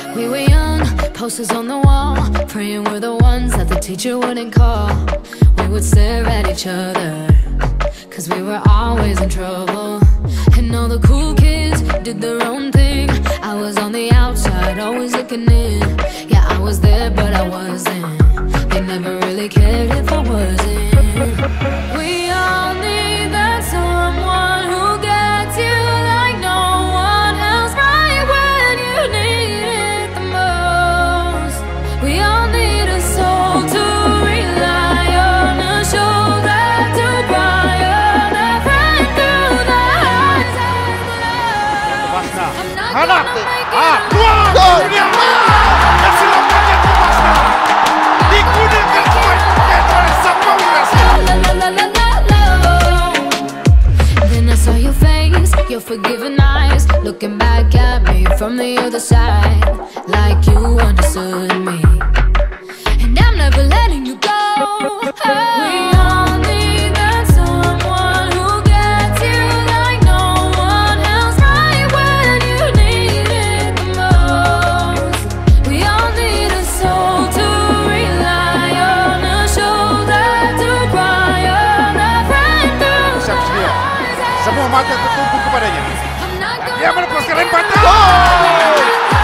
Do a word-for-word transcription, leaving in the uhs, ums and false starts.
We were young, posters on the wall, praying we're the ones that the teacher wouldn't call. We would stare at each other, cause we were always in trouble. And all the cool kids did their own thing. I was on the outside, always looking in. Yeah, I was there, but I wasn't. They never really cared if I wasn't. We all need that someone who gets you like no one else, right when you need it the most. We all need a soul to rely on, a shoulder to cry on, a friend through the highs and lows. I'm not gonna make it alone. Ja si lo prendete basta! Di kunin ka tvoj pokret sa La la la la la la. Then I saw your face, your forgiving eyes, looking back at me from the other side, like you understood me. And I'm never letting you go. We all need that someone who gets you like no one else, right when you need it the most. We all need a soul to rely on, a shoulder to cry on, a friend through the highs and Semua mata tertuju kepadanya. I'm not Dia gonna melepaskan make it lempatan. alone.